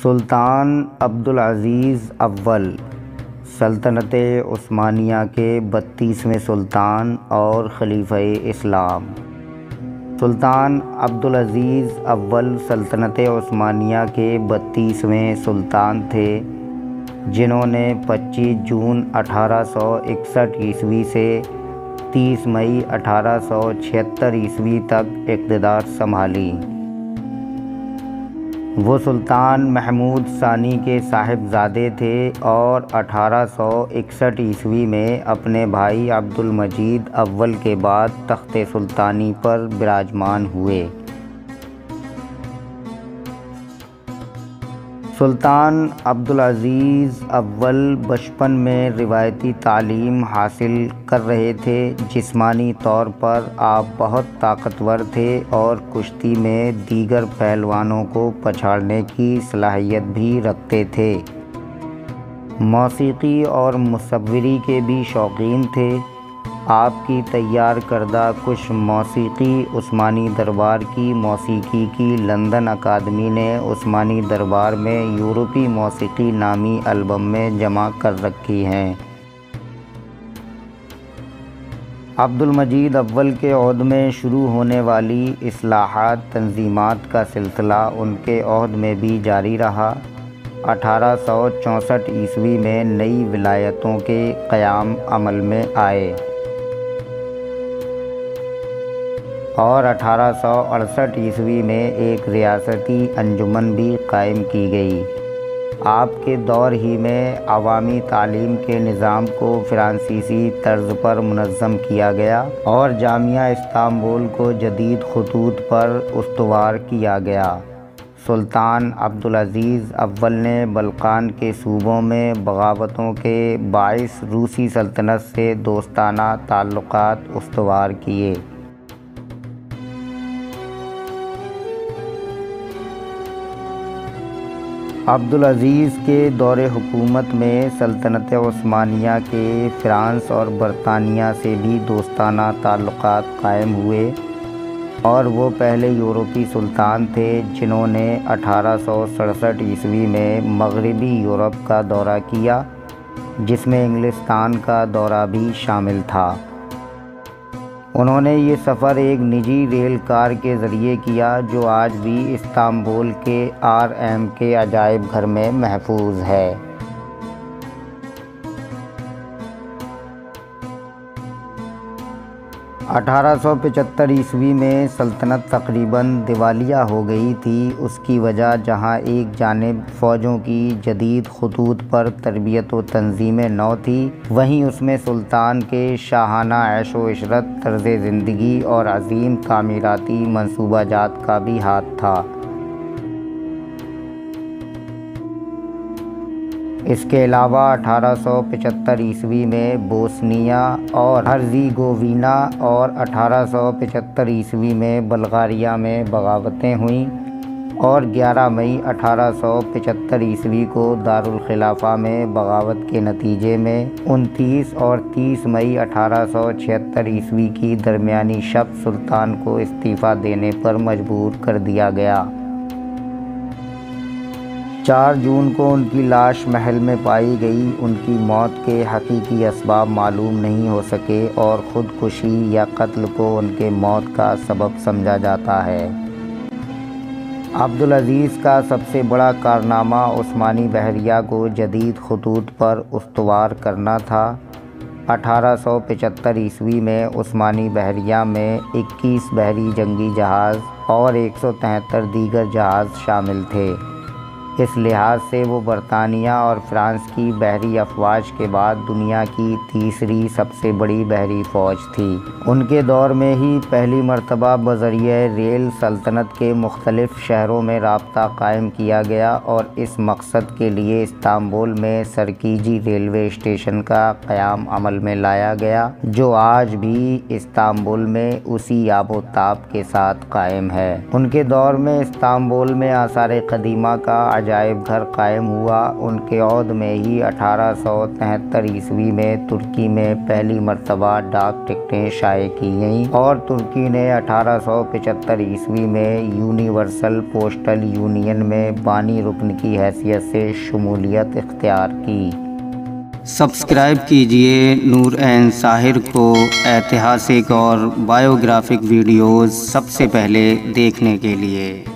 سلطان عبدالعزیز اول سلطنت عثمانیہ کے 32ویں سلطان اور خلیفہ اسلام۔ سلطان عبدالعزیز اول سلطنت عثمانیہ کے 32ویں سلطان تھے، جنہوں نے 25 جون 1861 عیسوی سے 30 مئی 1876 عیسوی تک اقتدار سنبھالی۔ وہ سلطان محمود ثانی کے صاحبزادے تھے اور 1861 عیسوی میں اپنے بھائی عبدالمجید اول کے بعد تخت سلطانی پر براجمان ہوئے۔ سلطان عبدالعزیز اول بچپن میں روایتی تعلیم حاصل کر رہے تھے۔ جسمانی طور پر آپ بہت طاقتور تھے اور کشتی میں دیگر پہلوانوں کو پچھاڑنے کی صلاحیت بھی رکھتے تھے۔ موسیقی اور مصوری کے بھی شوقین تھے۔ آپ کی تیار کردہ کچھ موسیقی عثمانی دربار کی موسیقی کی لندن اکادمی نے عثمانی دربار میں یورپی موسیقی نامی البم میں جمع کر رکھی ہیں۔ عبدالمجید اول کے عہد میں شروع ہونے والی اصلاحات تنظیمات کا سلسلہ ان کے عہد میں بھی جاری رہا۔ 1864 عیسوی میں نئی ولایتوں کے قیام عمل میں آئے اور 1868 عیسوی میں ایک ریاستی انجمن بھی قائم کی گئی۔ آپ کے دور ہی میں عوامی تعلیم کے نظام کو فرانسیسی طرز پر منظم کیا گیا اور جامعہ استنبول کو جدید خطوط پر استوار کیا گیا۔ سلطان عبدالعزیز اول نے بلقان کے صوبوں میں بغاوتوں کے باعث روسی سلطنت سے دوستانہ تعلقات استوار کیے۔ عبدالعزیز کے دور حکومت میں سلطنت عثمانیہ کے فرانس اور برطانیہ سے بھی دوستانہ تعلقات قائم ہوئے اور وہ پہلے یورپی سلطان تھے جنہوں نے 1867 عیسوی میں مغربی یورپ کا دورہ کیا، جس میں انگلستان کا دورہ بھی شامل تھا۔ انہوں نے یہ سفر ایک نجی ریل کار کے ذریعے کیا جو آج بھی استنبول کے RM کے عجائب گھر میں محفوظ ہے۔ 1875 عیسوی میں سلطنت تقریباً دیوالیہ ہو گئی تھی۔ اس کی وجہ جہاں ایک جانب فوجوں کی جدید خطوط پر تربیت و تنظیم نو تھی، وہیں اس میں سلطان کے شاہانہ عیش و عشرت، طرز زندگی اور عظیم تعمیراتی منصوبہ جات کا بھی ہاتھ تھا۔ اس کے علاوہ 1875 عیسوی میں بوسنیا اور ہرزیگووینا اور 1875 عیسوی میں بلغاریہ میں بغاوتیں ہوئیں اور 11 مئی 1875 عیسوی کو دارالخلافہ میں بغاوت کے نتیجے میں 29 اور 30 مئی 1876 عیسوی کی درمیانی شب سلطان کو استعفیٰ دینے پر مجبور کر دیا گیا۔ 4 جون کو ان کی لاش محل میں پائی گئی۔ ان کی موت کے حقیقی اسباب معلوم نہیں ہو سکے اور خودکشی یا قتل کو ان کے موت کا سبب سمجھا جاتا ہے۔ عبدالعزیز کا سب سے بڑا کارنامہ عثمانی بحریہ کو جدید خطوط پر استوار کرنا تھا۔ 1875 عیسوی میں عثمانی بحریہ میں 21 بحری جنگی جہاز اور 173 دیگر جہاز شامل تھے۔ اس لحاظ سے وہ برطانیہ اور فرانس کی بحری افواج کے بعد دنیا کی تیسری سب سے بڑی بحری فوج تھی۔ ان کے دور میں ہی پہلی مرتبہ بذریعہ ریل سلطنت کے مختلف شہروں میں رابطہ قائم کیا گیا اور اس مقصد کے لیے استنبول میں سرکیجی ریلوے اسٹیشن کا قیام عمل میں لایا گیا، جو آج بھی استنبول میں اسی آب و تاب کے ساتھ قائم ہے۔ ان کے دور میں استنبول میں آثار قدیمہ کا عجائب گھر قائم ہوا، ان کے عہد میں ہی 1873 عیسوی میں ترکی میں پہلی مرتبہ ڈاک ٹکٹیں شائع کی گئیں اور ترکی نے 1875 عیسوی میں یونیورسل پوسٹل یونین میں بانی رکن کی حیثیت سے شمولیت اختیار کی۔ سبسکرائب کیجئے نور عین ساحر کو ایتہاسک اور بایوگرافک ویڈیوز سب سے پہلے دیکھنے کے لیے۔